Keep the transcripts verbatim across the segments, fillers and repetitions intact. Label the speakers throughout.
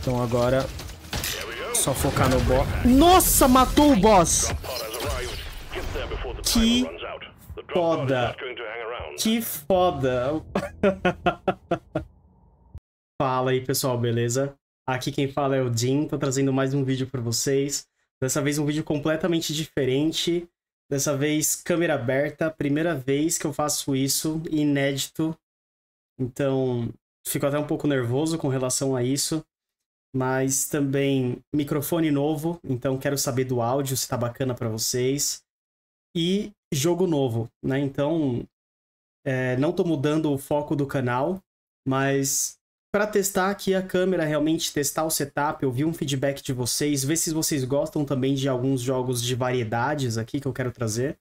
Speaker 1: Então agora, só focar no boss. Nossa, matou o boss! Que foda! Que foda! Fala aí, pessoal, beleza? Aqui quem fala é o Jim, tô trazendo mais um vídeo pra vocês. Dessa vez um vídeo completamente diferente. Dessa vez câmera aberta, primeira vez que eu faço isso, inédito. Então, fico até um pouco nervoso com relação a isso. Mas também microfone novo, então quero saber do áudio, se tá bacana pra vocês. E jogo novo, né? Então, é, não tô mudando o foco do canal, mas para testar aqui a câmera, realmente testar o setup, ouvir um feedback de vocês, ver se vocês gostam também de alguns jogos de variedades aqui que eu quero trazer.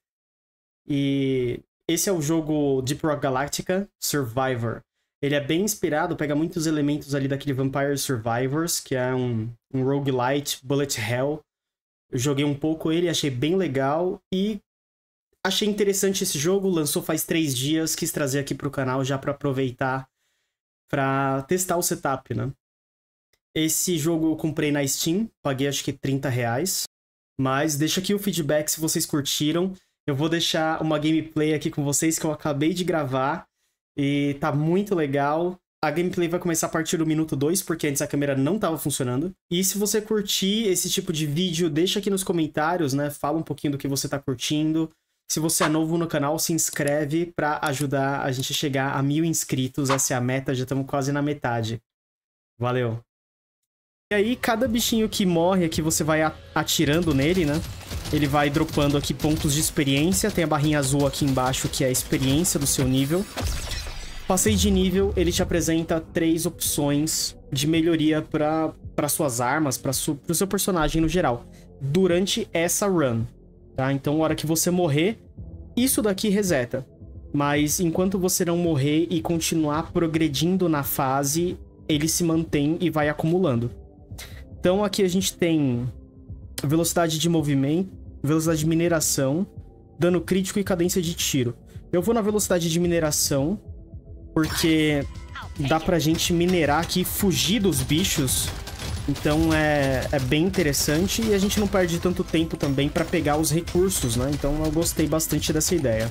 Speaker 1: E esse é o jogo Deep Rock Galactica Survivor. Ele é bem inspirado, pega muitos elementos ali daquele Vampire Survivors, que é um, um roguelite, bullet hell. Eu joguei um pouco ele, achei bem legal e achei interessante esse jogo. Lançou faz três dias, quis trazer aqui pro canal já para aproveitar para testar o setup, né? Esse jogo eu comprei na Steam, paguei acho que trinta reais. Mas deixa aqui o feedback se vocês curtiram. Eu vou deixar uma gameplay aqui com vocês que eu acabei de gravar. E tá muito legal. A gameplay vai começar a partir do minuto dois, porque antes a câmera não estava funcionando. E se você curtir esse tipo de vídeo, deixa aqui nos comentários, né? Fala um pouquinho do que você tá curtindo. Se você é novo no canal, se inscreve para ajudar a gente a chegar a mil inscritos. Essa é a meta, já estamos quase na metade. Valeu! E aí, cada bichinho que morre aqui, você vai atirando nele, né? Ele vai dropando aqui pontos de experiência. Tem a barrinha azul aqui embaixo, que é a experiência do seu nível. Passei de nível, ele te apresenta três opções de melhoria para para suas armas, para o seu personagem no geral, durante essa run, tá? Então, na hora que você morrer, isso daqui reseta. Mas enquanto você não morrer e continuar progredindo na fase, ele se mantém e vai acumulando. Então, aqui a gente tem velocidade de movimento, velocidade de mineração, dano crítico e cadência de tiro. Eu vou na velocidade de mineração, porque dá pra gente minerar aqui e fugir dos bichos. Então é, é bem interessante e a gente não perde tanto tempo também pra pegar os recursos, né? Então eu gostei bastante dessa ideia.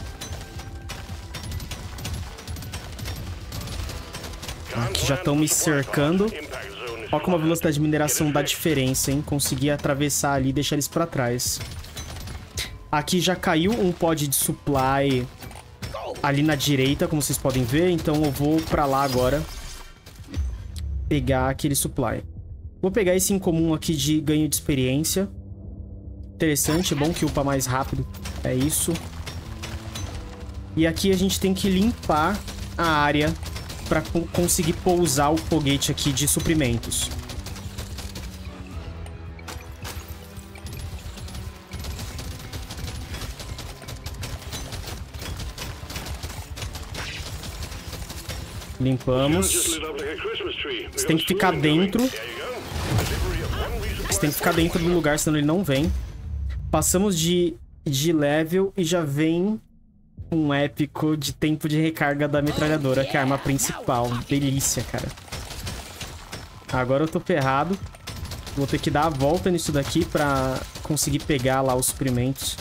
Speaker 1: Aqui já estão me cercando. Olha como a velocidade de mineração dá diferença, hein? Consegui atravessar ali e deixar eles pra trás. Aqui já caiu um pod de supply ali na direita, como vocês podem ver. Então eu vou pra lá agora pegar aquele supply. Vou pegar esse incomum aqui de ganho de experiência. Interessante, é bom que upa mais rápido. É isso. E aqui a gente tem que limpar a área para conseguir pousar o foguete aqui de suprimentos. Limpamos. Você tem que ficar dentro. Você tem que ficar dentro do lugar, senão ele não vem. Passamos de, de level e já vem um épico de tempo de recarga da metralhadora, que é a arma principal. Delícia, cara. Agora eu tô ferrado. Vou ter que dar a volta nisso daqui pra conseguir pegar lá os suprimentos.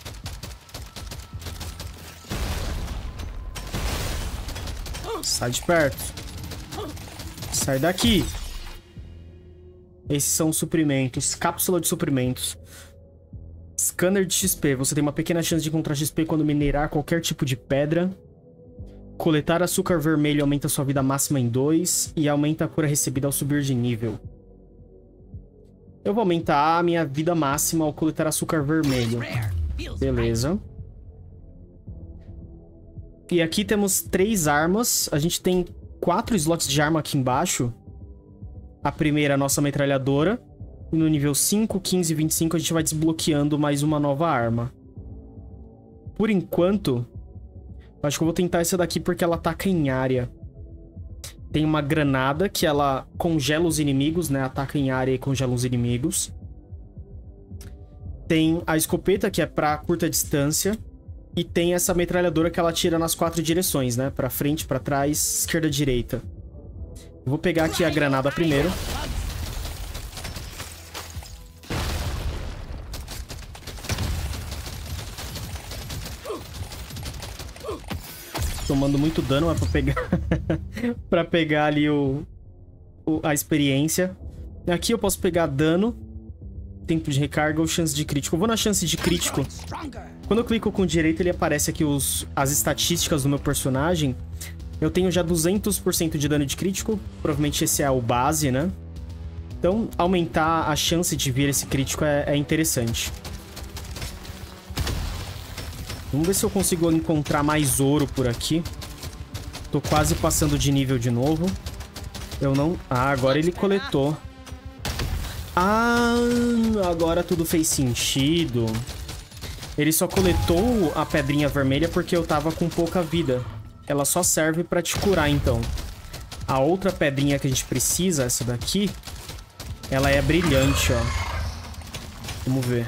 Speaker 1: Sai de perto. Sai daqui. Esses são os suprimentos. Cápsula de suprimentos. Scanner de X P. Você tem uma pequena chance de encontrar X P quando minerar qualquer tipo de pedra. Coletar açúcar vermelho aumenta sua vida máxima em dois. E aumenta a cura recebida ao subir de nível. Eu vou aumentar a minha vida máxima ao coletar açúcar vermelho. Beleza. E aqui temos três armas. A gente tem quatro slots de arma aqui embaixo. A primeira é a nossa metralhadora. E no nível cinco, quinze e vinte e cinco a gente vai desbloqueando mais uma nova arma. Por enquanto, acho que eu vou tentar essa daqui porque ela ataca em área. Tem uma granada que ela congela os inimigos, né? Ataca em área e congela os inimigos. Tem a escopeta que é pra curta distância. E tem essa metralhadora que ela atira nas quatro direções, né? Pra frente, pra trás, esquerda, direita. Eu vou pegar aqui a granada primeiro. tomando muito dano, é pra pegar... pra pegar ali o... o... a experiência. Aqui eu posso pegar dano, tempo de recarga ou chance de crítico. Eu vou na chance de crítico. Quando eu clico com o direito, ele aparece aqui os... as estatísticas do meu personagem. Eu tenho já duzentos por cento de dano de crítico. Provavelmente esse é o base, né? Então, aumentar a chance de vir esse crítico é, é interessante. Vamos ver se eu consigo encontrar mais ouro por aqui. Tô quase passando de nível de novo. Eu não... Ah, agora ele coletou. Ah, agora tudo fez sentido. Ele só coletou a pedrinha vermelha porque eu tava com pouca vida. Ela só serve pra te curar, então. A outra pedrinha que a gente precisa, essa daqui, ela é brilhante, ó. Vamos ver.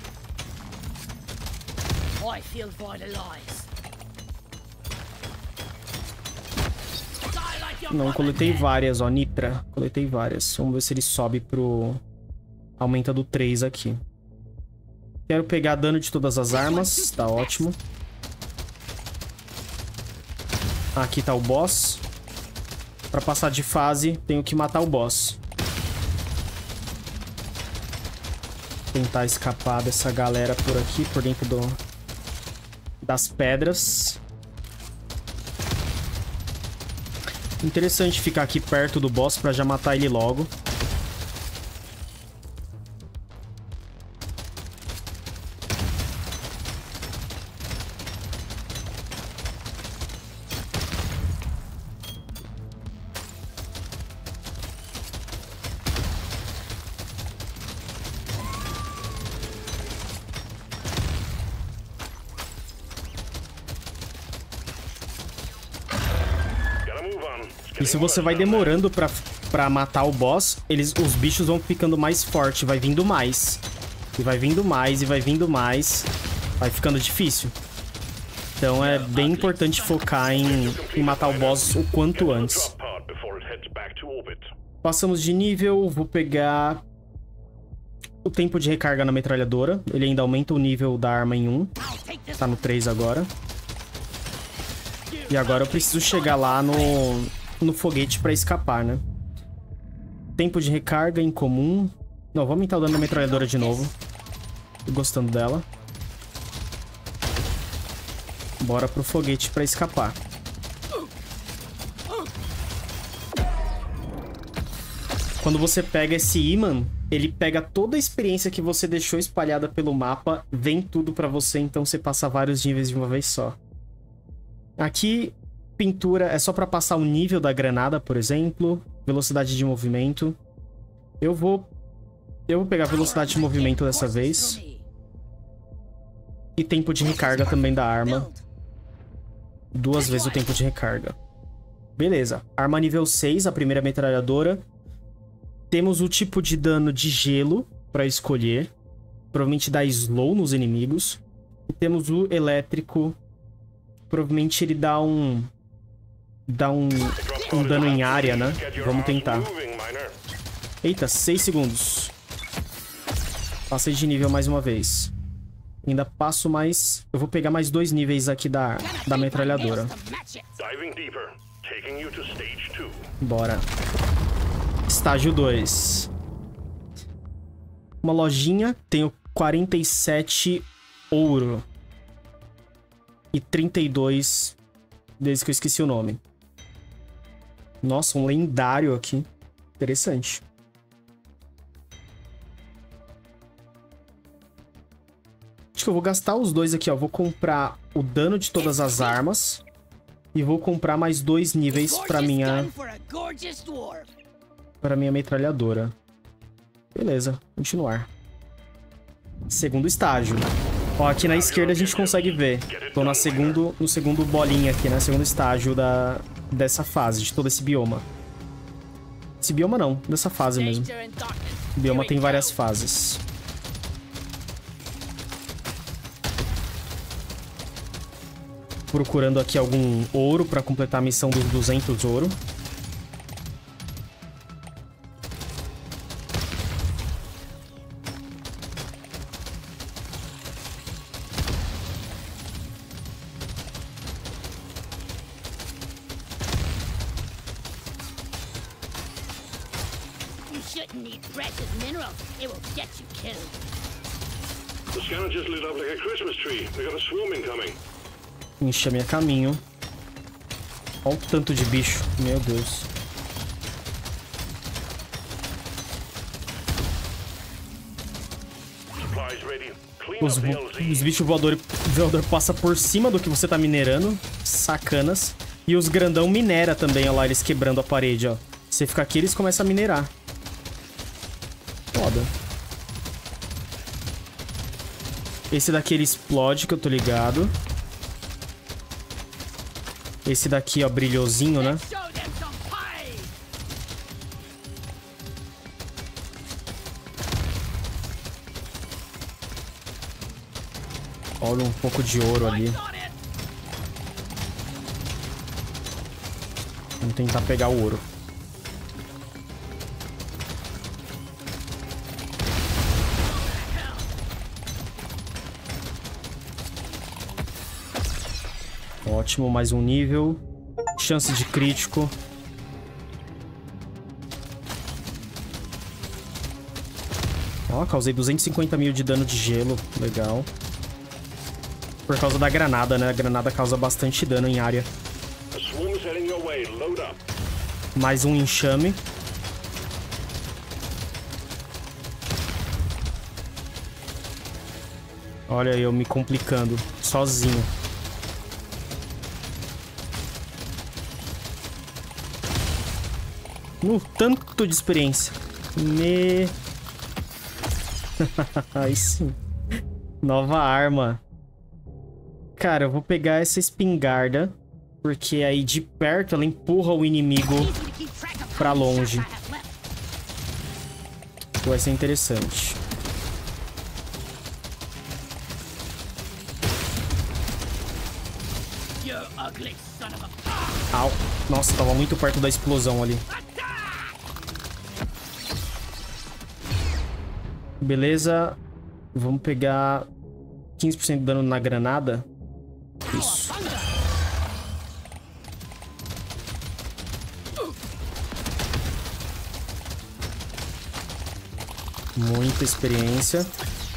Speaker 1: Não, coletei várias, ó. Nitra. Coletei várias. Vamos ver se ele sobe pro... Aumenta do três aqui. Quero pegar dano de todas as armas. Tá ótimo. Aqui tá o boss. Pra passar de fase, tenho que matar o boss. Tentar escapar dessa galera por aqui, por dentro do... das pedras. Interessante ficar aqui perto do boss pra já matar ele logo. E se você vai demorando pra, pra matar o boss, eles, os bichos vão ficando mais fortes, vai vindo mais. E vai vindo mais, e vai vindo mais. Vai ficando difícil. Então é bem importante focar em, em matar o boss o quanto antes. Passamos de nível, vou pegar o tempo de recarga na metralhadora. Ele ainda aumenta o nível da arma em um. Tá no três agora. E agora eu preciso chegar lá no... no foguete pra escapar, né? Tempo de recarga incomum. Não, vou aumentar o dano da metralhadora de novo. Tô gostando dela. Bora pro foguete pra escapar. Quando você pega esse imã, ele pega toda a experiência que você deixou espalhada pelo mapa, vem tudo pra você, então você passa vários níveis de uma vez só. Aqui... pintura é só pra passar o nível da granada, por exemplo. Velocidade de movimento. Eu vou... Eu vou pegar velocidade de movimento dessa vez. E tempo de recarga também da arma. Duas vezes o tempo de recarga. Beleza. Arma nível seis, a primeira metralhadora. Temos o tipo de dano de gelo pra escolher. Provavelmente dá slow nos inimigos. E temos o elétrico. Provavelmente ele dá um... Dá um, um dano em área, né? Vamos tentar. Eita, seis segundos. Passei de nível mais uma vez. Ainda passo mais... Eu vou pegar mais dois níveis aqui da, da metralhadora. Bora. Estágio dois. Uma lojinha. Tenho quarenta e sete ouro. E trinta e dois... Desde que eu esqueci o nome. Nossa, um lendário aqui. Interessante. Acho que eu vou gastar os dois aqui, ó. Vou comprar o dano de todas as armas. E vou comprar mais dois níveis pra minha... Pra minha metralhadora. Beleza, continuar. Segundo estágio. Ó, aqui na esquerda a gente consegue ver. Tô na segundo, no segundo bolinha aqui, né? Segundo estágio da, dessa fase, de todo esse bioma. Esse bioma não, dessa fase mesmo. O bioma tem várias fases. Procurando aqui algum ouro pra completar a missão dos duzentos ouro.
Speaker 2: shouldn't eat precious minerals. It will get you killed.
Speaker 3: The scanner just lit up like a Christmas tree. We got a swarm incoming.
Speaker 1: Enxame a caminho. Olha o tanto de bicho. Meu Deus.
Speaker 3: Supplies ready. Clean
Speaker 1: Os,
Speaker 3: up the
Speaker 1: vo-
Speaker 3: L Z.
Speaker 1: os bichos voadores voador passa por cima do que você tá minerando. Sacanas. E os grandão minera também, olha lá, eles quebrando a parede, ó. Você fica aqui, eles começam a minerar. Foda. Esse daqui ele explode, que eu tô ligado. Esse daqui, ó, brilhosinho, né?
Speaker 2: Show them some pie.
Speaker 1: Olha um pouco de ouro ali.
Speaker 2: On it.
Speaker 1: Vamos tentar pegar o ouro. Ótimo, mais um nível. Chance de crítico. Ó, causei duzentos e cinquenta mil de dano de gelo. Legal. Por causa da granada, né? A granada causa bastante dano em área.
Speaker 3: A swarm is heading your way. Load up.
Speaker 1: Mais um enxame. Olha eu me complicando. Sozinho. No tanto de experiência. Me... Aí sim. Nova arma. Cara, eu vou pegar essa espingarda. Porque aí de perto ela empurra o inimigo
Speaker 2: Easy to keep track of
Speaker 1: pra
Speaker 2: how many
Speaker 1: longe.
Speaker 2: shots I have left.
Speaker 1: Vai ser interessante.
Speaker 2: You ugly son of a...
Speaker 1: Au. Nossa, tava muito perto da explosão ali. Beleza. Vamos pegar quinze por cento de dano na granada. Isso. Muita experiência.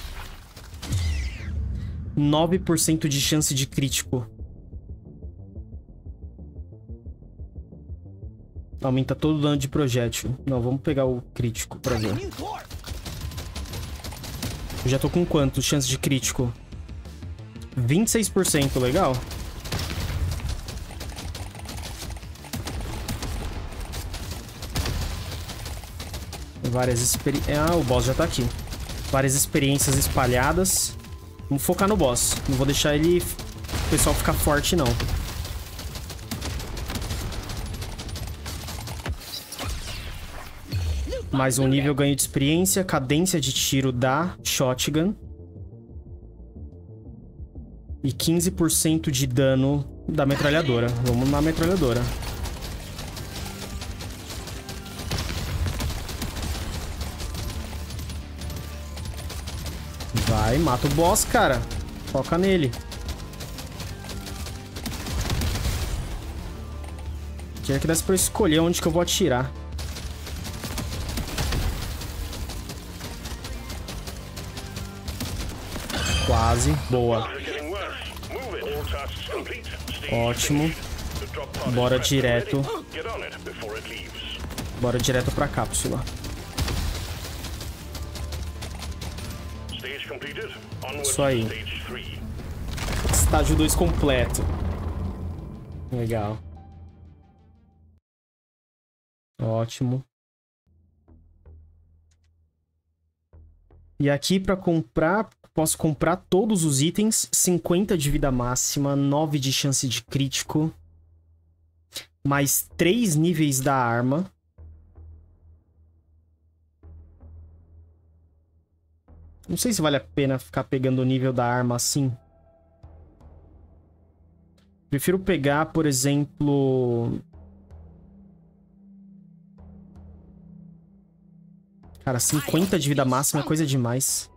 Speaker 1: nove por cento de chance de crítico. Aumenta todo o dano de projétil. Não, vamos pegar o crítico pra ver. Eu já tô com quanto chance de crítico? vinte e seis por cento, legal. Várias experiências... Ah, o boss já tá aqui. Várias experiências espalhadas. Vamos focar no boss. Não vou deixar ele... o pessoal ficar forte, não. Mais um nível ganho de experiência. Cadência de tiro da shotgun. E quinze por cento de dano da metralhadora. Vamos na metralhadora. Vai, mata o boss, cara. Foca nele. Queria que desse pra eu escolher onde que eu vou atirar. Quase. Boa. Ótimo. Bora direto. Bora direto pra cápsula. Isso aí. Estágio dois completo. Legal. Ótimo. E aqui para comprar, posso comprar todos os itens. cinquenta de vida máxima, nove de chance de crítico. Mais três níveis da arma. Não sei se vale a pena ficar pegando o nível da arma assim. Prefiro pegar, por exemplo... Cara, cinquenta de vida máxima é coisa demais.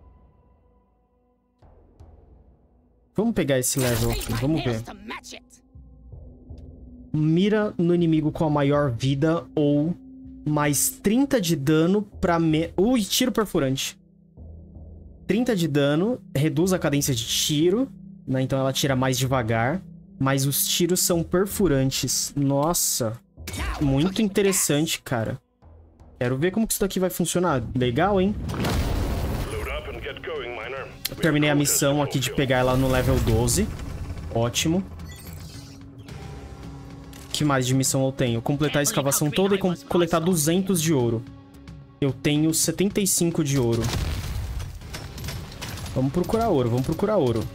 Speaker 1: Vamos pegar esse level aqui, vamos ver. Mira no inimigo com a maior vida ou Mais trinta de dano pra... Me... Ui, tiro perfurante. trinta de dano, reduz a cadência de tiro, né? Então ela tira mais devagar. Mas os tiros são perfurantes. Nossa, muito interessante, cara. Quero ver como que isso daqui vai funcionar. Legal, hein? Eu terminei a missão aqui de pegar ela no level doze. Ótimo. O que mais de missão eu tenho? Completar a escavação toda e coletar duzentos de ouro. Eu tenho setenta e cinco de ouro. Vamos procurar ouro, vamos procurar ouro.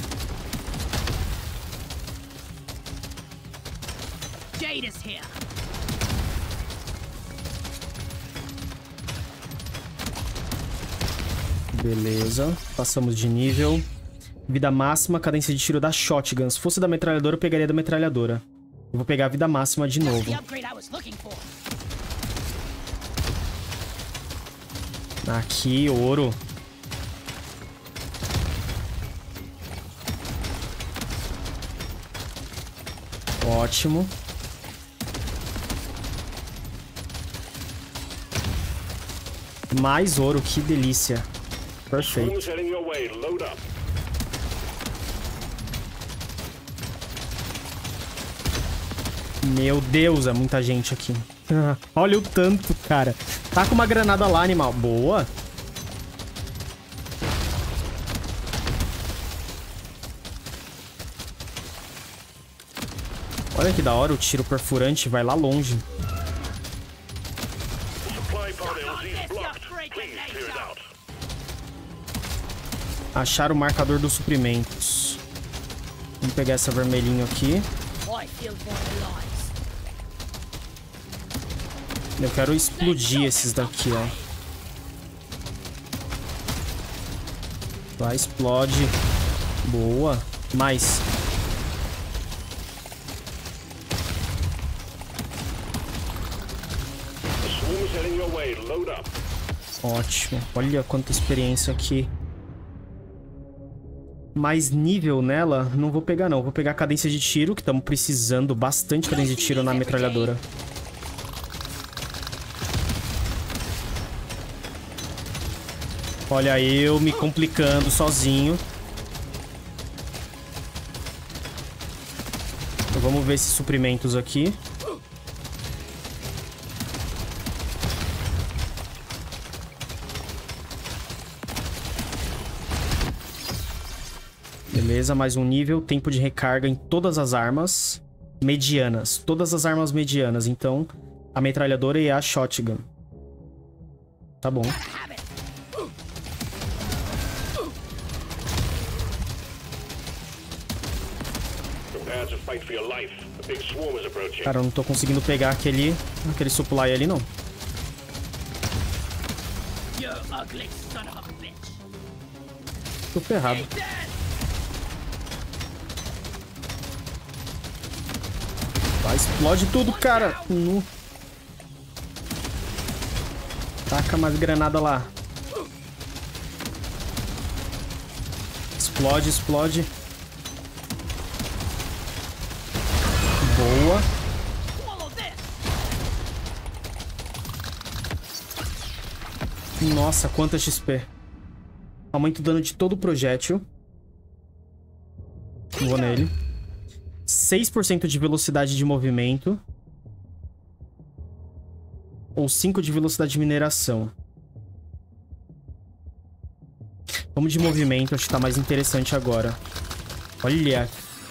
Speaker 1: Beleza, passamos de nível. Vida máxima, cadência de tiro da shotgun. Se fosse da metralhadora, eu pegaria da metralhadora. Eu vou pegar a vida máxima de novo. Aqui, ouro. Ótimo. Mais ouro, que delícia. Perfeito. Meu Deus, é muita gente aqui. Olha o tanto, cara. Tá com uma granada lá, animal. Boa. Olha que da hora, o tiro perfurante vai lá longe. Achar o marcador dos suprimentos. Vamos pegar essa vermelhinha aqui. Eu quero explodir esses daqui, ó. Vai, explode. Boa. Mais. Ótimo. Olha quanta experiência aqui. Mais nível nela, não vou pegar não. Vou pegar a cadência de tiro, que estamos precisando bastante cadência de tiro na metralhadora. Olha eu me complicando sozinho. Então, vamos ver esses suprimentos aqui. Beleza, mais um nível. Tempo de recarga em todas as armas medianas. Todas as armas medianas. Então, a metralhadora e a shotgun. Tá bom. Cara, eu não tô conseguindo pegar aquele, aquele supply ali, não. Tô ferrado. Vai, explode tudo, cara. Hum. Taca mais granada lá. Explode, explode. Boa. Nossa, quanta X P. Aumenta o dano de todo o projétil. Vou nele. seis por cento de velocidade de movimento. Ou cinco de velocidade de mineração. Vamos de movimento, acho que tá mais interessante agora. Olha.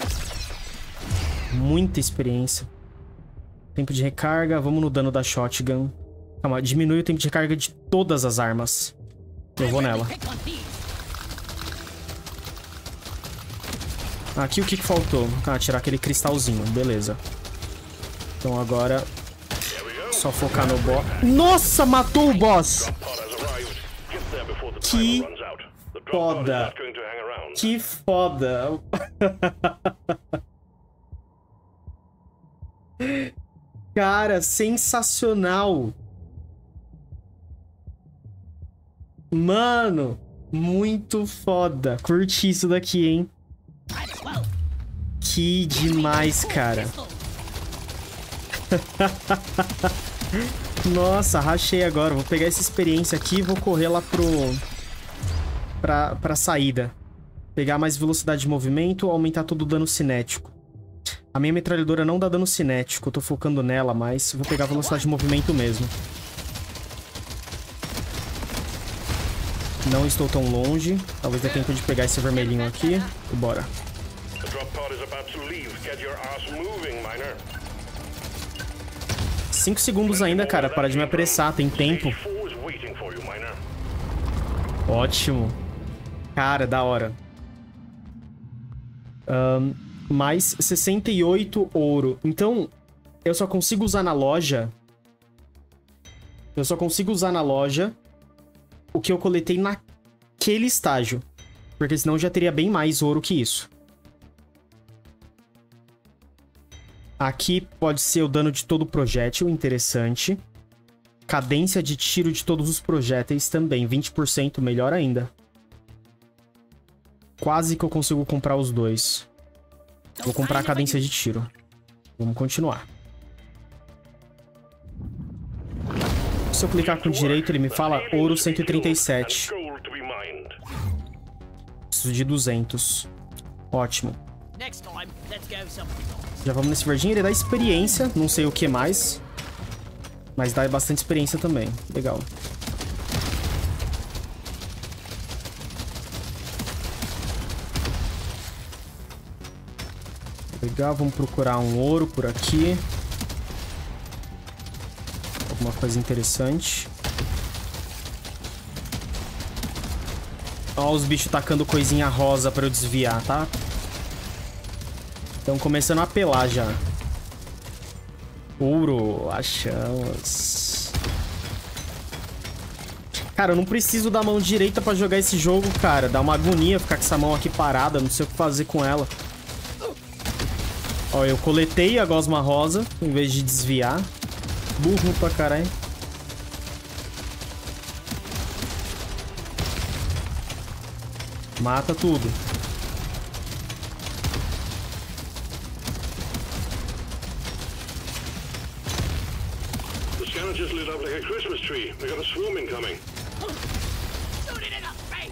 Speaker 1: Muita experiência. Tempo de recarga, vamos no dano da shotgun. Calma, diminui o tempo de recarga de todas as armas. Eu vou nela. Aqui o que, que faltou? Ah, tirar aquele cristalzinho, beleza. Então agora... Só focar no boss. Nossa, matou o boss! Que foda! Que foda! Cara, sensacional! Mano, muito foda. Curti isso daqui, hein? Que demais, cara. Nossa, rachei agora. Vou pegar essa experiência aqui e vou correr lá pro... Pra, pra saída. Pegar mais velocidade de movimento, aumentar todo o dano cinético. A minha metralhadora não dá dano cinético. Eu tô focando nela, mas vou pegar a velocidade de movimento mesmo. Não estou tão longe. Talvez dê tempo de pegar esse vermelhinho aqui. E bora. Cinco segundos ainda, cara. Para de me apressar. Tem tempo. Ótimo. Cara, da hora. Um, mais sessenta e oito ouro. Então, eu só consigo usar na loja... Eu só consigo usar na loja... o que eu coletei naquele estágio. Porque senão eu já teria bem mais ouro que isso. Aqui pode ser o dano de todo o projétil, interessante. Cadência de tiro de todos os projéteis também, vinte por cento, melhor ainda. Quase que eu consigo comprar os dois. Vou comprar a cadência de tiro. Vamos continuar. Se eu clicar com o direito, ele me fala ouro cento e trinta e sete. Preciso de duzentos. Ótimo. Já vamos nesse verdinho. Ele dá experiência. Não sei o que mais. Mas dá bastante experiência também. Legal. Legal. Vamos procurar um ouro por aqui. Alguma coisa interessante. Ó, os bichos tacando coisinha rosa pra eu desviar, tá? Estão começando a apelar já. Ouro, achamos. Cara, eu não preciso da mão direita pra jogar esse jogo, cara. Dá uma agonia ficar com essa mão aqui parada. Não sei o que fazer com ela. Ó, eu coletei a gosma rosa em vez de desviar. Burro pra caralho. Mata tudo.
Speaker 3: The scanner just lit up like a Christmas tree. We got a swarm incoming.
Speaker 2: Shoot it in the face!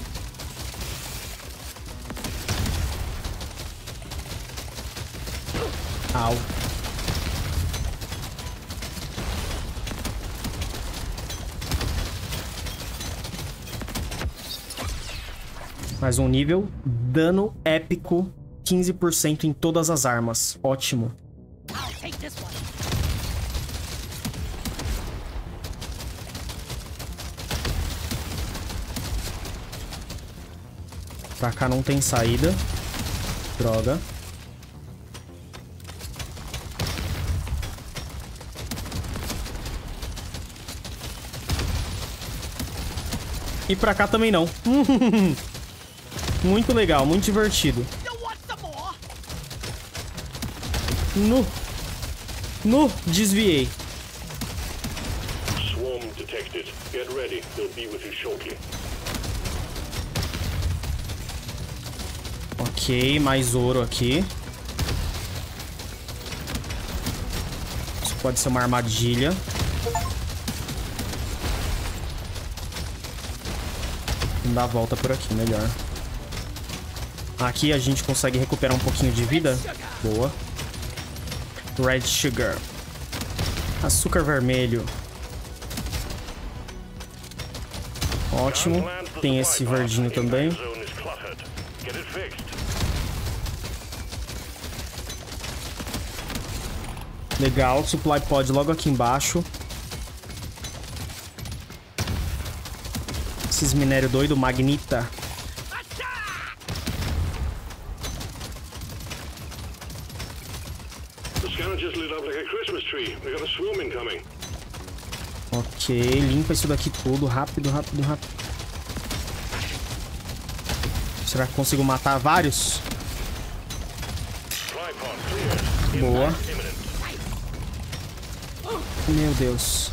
Speaker 1: Au. Mais um nível. Dano épico. quinze por cento em todas as armas. Ótimo.
Speaker 2: I'll take this one.
Speaker 1: Pra cá não tem saída. Droga. E pra cá também não. Muito legal, muito divertido.
Speaker 2: You want some more?
Speaker 1: No. No. Desviei.
Speaker 3: Swarm detected. Get ready. They'll be with you shortly.
Speaker 1: Ok, mais ouro aqui. Isso pode ser uma armadilha. Vamos dar a volta por aqui, melhor. Aqui a gente consegue recuperar um pouquinho de vida. Boa. Red Sugar. Açúcar vermelho. Ótimo. Tem esse verdinho também. Legal. Supply pod logo aqui embaixo. Esses minério doido, magnita. Ok, limpa isso daqui tudo. Rápido, rápido, rápido. Será que consigo matar vários? Boa. Meu Deus.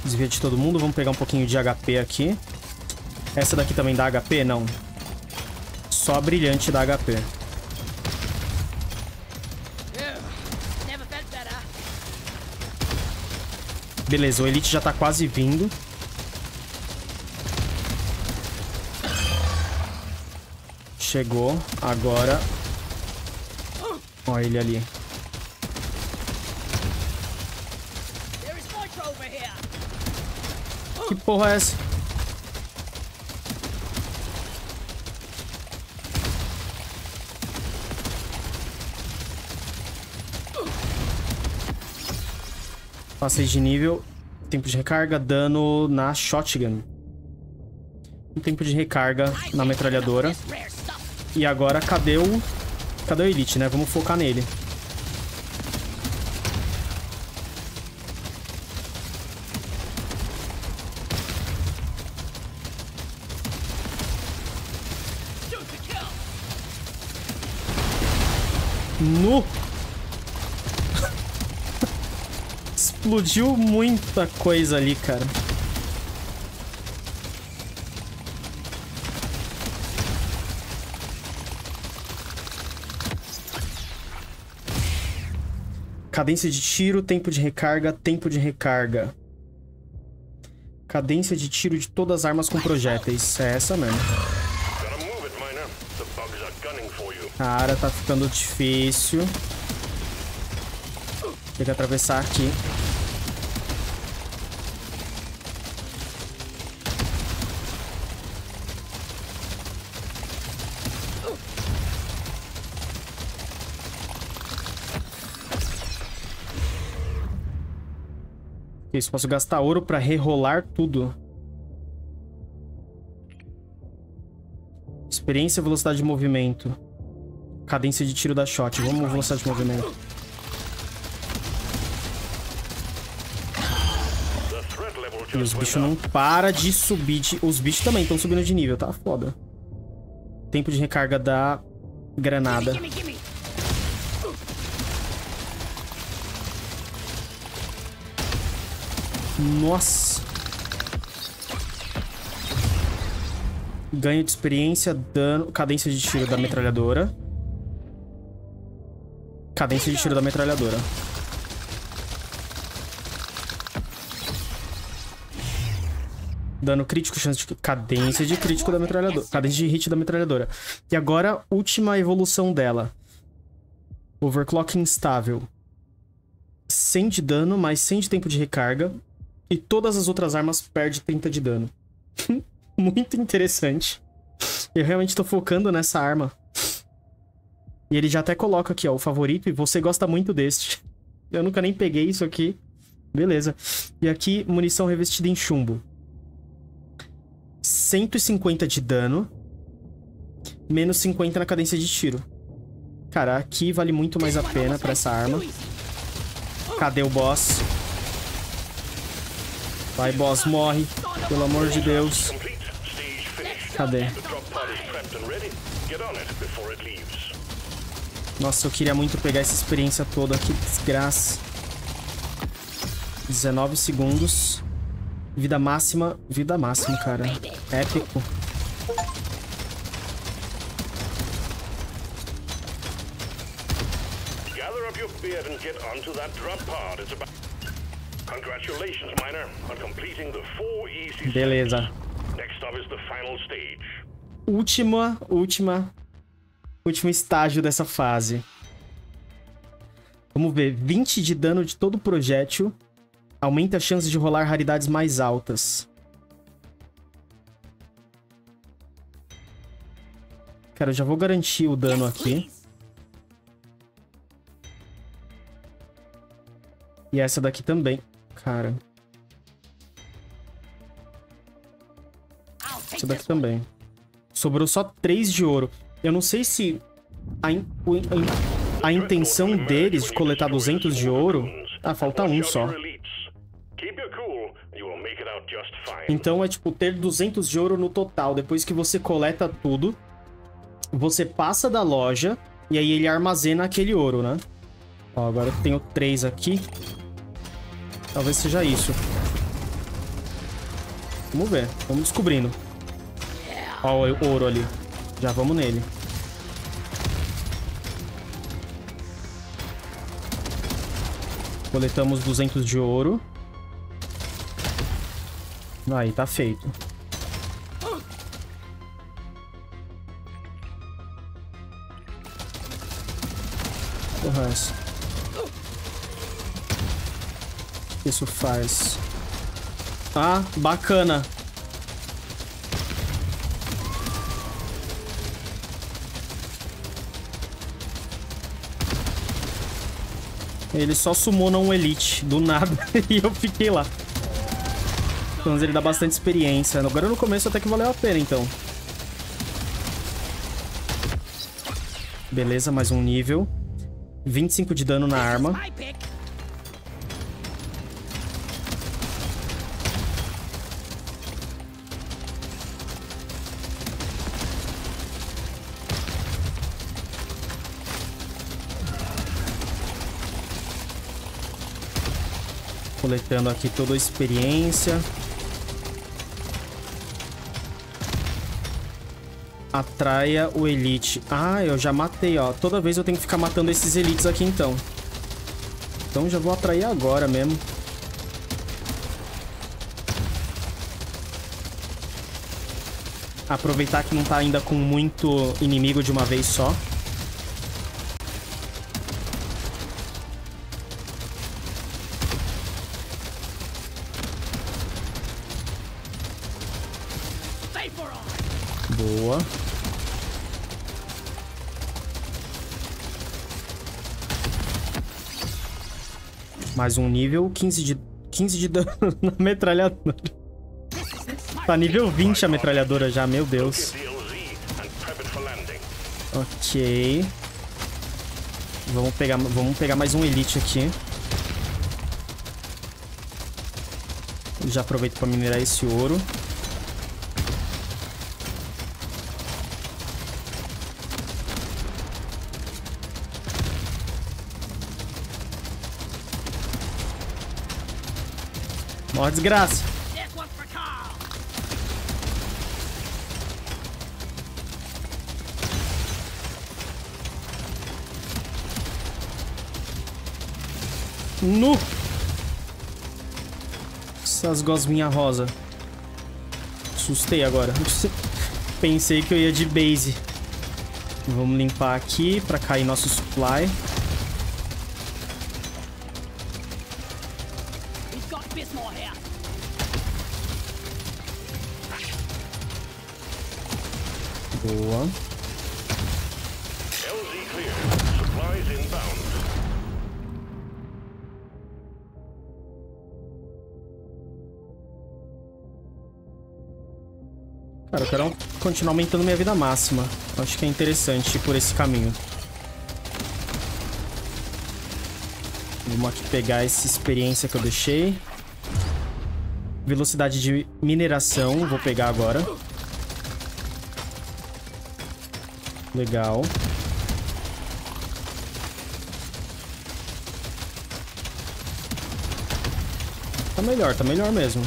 Speaker 1: Desvia de todo mundo. Vamos pegar um pouquinho de H P aqui. Essa daqui também dá H P? Não. Só a brilhante dá H P.
Speaker 2: Never felt better.
Speaker 1: Beleza, o Elite já tá quase vindo. Chegou. Agora... Ó ele ali.
Speaker 2: There is nitro over here.
Speaker 1: Que porra é essa? Passei de nível. Tempo de recarga, dano na shotgun. Um tempo de recarga na metralhadora.
Speaker 2: This rare stuff.
Speaker 1: E agora, cadê o... Cadê o Elite, né? Vamos focar nele.
Speaker 2: Shoot to kill.
Speaker 1: Nu! Explodiu muita coisa ali, cara. Cadência de tiro, tempo de recarga, tempo de recarga. Cadência de tiro de todas as armas com projéteis. É essa mesmo.
Speaker 3: Gotta move it, Miner. The bugs are gunning for you.
Speaker 1: Cara, tá ficando difícil. Tem que atravessar aqui. Isso, posso gastar ouro pra rerolar tudo. Experiência, velocidade de movimento. Cadência de tiro da shot. Vamos velocidade de movimento. E os bichos não param de subir. De... Os bichos também estão subindo de nível, tá foda. Tempo de recarga da granada.
Speaker 2: Gimme, gimme.
Speaker 1: Nossa. Ganho de experiência, dano... Cadência de tiro da metralhadora. Cadência de tiro da metralhadora. Dano crítico, chance de... Cadência de crítico da metralhadora. Cadência de hit da metralhadora. E agora, última evolução dela. Overclock instável. cem de dano, mais cem de tempo de recarga. E todas as outras armas perdem trinta de dano. Muito interessante. Eu realmente tô focando nessa arma. E ele já até coloca aqui, ó, o favorito. E você gosta muito deste. Eu nunca nem peguei isso aqui. Beleza. E aqui, munição revestida em chumbo. cento e cinquenta de dano. Menos cinquenta na cadência de tiro. Cara, aqui vale muito mais a pena pra essa arma. Cadê o boss? Vai, boss, morre. Pelo amor de Deus. Cadê? Nossa, eu queria muito pegar essa experiência toda. Que desgraça. dezenove segundos. Vida máxima. Vida máxima, cara. Épico.
Speaker 3: Gather up your beard and get onto that drop pod. It's about... Congratulations, Miner, on completing the four easy
Speaker 1: Beleza.
Speaker 3: steps. Next up is the final stage.
Speaker 1: Última, última, último estágio dessa fase. Vamos ver. vinte de dano de todo projétil. Aumenta a chance de rolar raridades mais altas. Cara, eu já vou garantir o dano aqui. E essa daqui também. Cara. Essa daqui também. Sobrou só três de ouro. Eu não sei se a, in, a, a intenção deles de coletar duzentos de ouro... Ah, falta um só. Então é tipo ter duzentos de ouro no total. Depois que você coleta tudo, você passa da loja e aí ele armazena aquele ouro, né? Ó, agora eu tenho três aqui. Talvez seja isso. Vamos ver. Vamos descobrindo. Ó o ouro ali. Já vamos nele. Coletamos duzentos de ouro. Aí, tá feito. Porra, é essa? O que isso faz? Ah, bacana. Ele só sumou um elite do nada e eu fiquei lá. Então ele dá bastante experiência. Agora no começo até que valeu a pena, então. Beleza, mais um nível. vinte e cinco de dano na arma. Coletando aqui toda a experiência. Atraia o elite. Ah, eu já matei, ó. Toda vez eu tenho que ficar matando esses elites aqui, então. Então já vou atrair agora mesmo. Aproveitar que não tá ainda com muito inimigo de uma vez só. Boa. Mais um nível. quinze de, quinze de dano na metralhadora. Tá nível vinte a metralhadora já, meu Deus. Ok. Vamos pegar, vamos pegar mais um elite aqui. Já aproveito para minerar esse ouro. Ó, desgraça. Nu! Essas gosminhas rosa. Assustei agora. Pensei que eu ia de base. Vamos limpar aqui pra cair nosso supply. Boa.
Speaker 3: L Z clear. Supplies inbound.
Speaker 1: Cara, eu quero continuar aumentando minha vida máxima. Acho que é interessante ir por esse caminho. Vamos aqui pegar essa experiência que eu deixei. Velocidade de mineração, vou pegar agora. Legal. Tá melhor, tá melhor mesmo.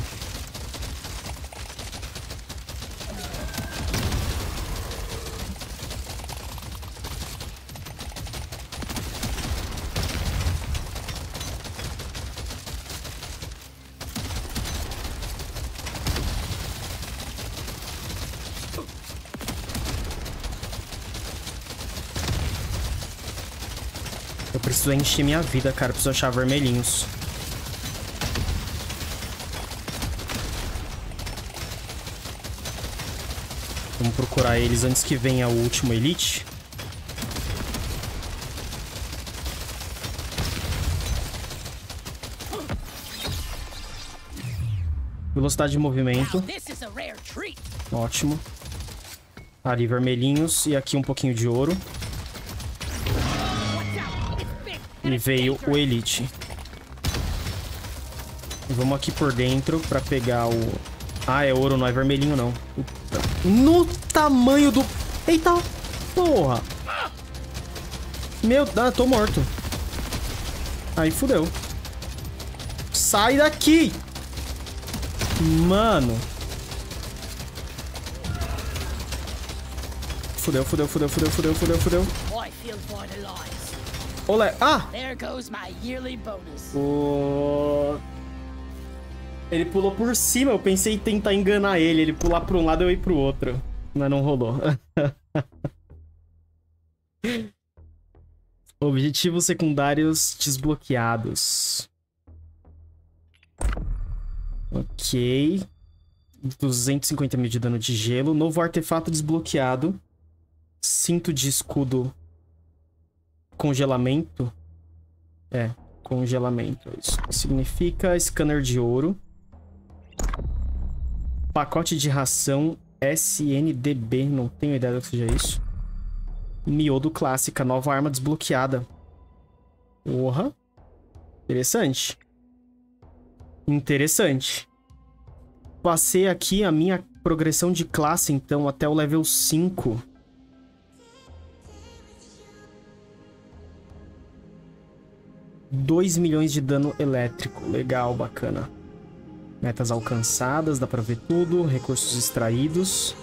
Speaker 1: Eu preciso encher minha vida, cara. Eu preciso achar vermelhinhos. Vamos procurar eles antes que venha o último elite. Velocidade de movimento. Ótimo. Ali, vermelhinhos. E aqui um pouquinho de ouro. E veio o elite. Vamos aqui por dentro pra pegar o... Ah, é ouro, não é vermelhinho, não. No tamanho do... Eita, porra. Meu... Ah, tô morto. Aí fudeu. Sai daqui. Mano. Fudeu, fudeu, fudeu, fudeu, fudeu, fudeu, fudeu.
Speaker 2: I feel vitalized.
Speaker 1: Olé. Ah!
Speaker 2: There goes my yearly bonus.
Speaker 1: O... Ele pulou por cima. Eu pensei em tentar enganar ele. Ele pular pra um lado e eu ir pro outro. Mas não rolou. Objetivos secundários desbloqueados. Ok. duzentos e cinquenta mil de dano de gelo. Novo artefato desbloqueado. Cinto de escudo. Congelamento. É, congelamento. Isso significa scanner de ouro. Pacote de ração S N D B. Não tenho ideia do que seja isso. Miodo clássica. Nova arma desbloqueada. Porra. Interessante. Interessante. Passei aqui a minha progressão de classe, então, até o level cinco. dois milhões de dano elétrico. Legal, bacana. Metas alcançadas, dá pra ver tudo. Recursos extraídos.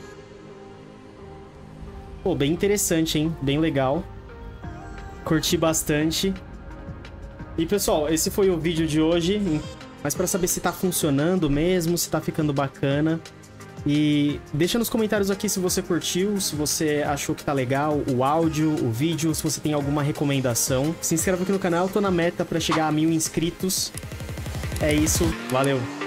Speaker 1: Pô, bem interessante, hein? Bem legal. Curti bastante. E, pessoal, esse foi o vídeo de hoje. Mas pra saber se tá funcionando mesmo, se tá ficando bacana. E deixa nos comentários aqui se você curtiu, se você achou que tá legal o áudio, o vídeo, se você tem alguma recomendação. Se inscreva aqui no canal, tô na meta pra chegar a mil inscritos. É isso, valeu!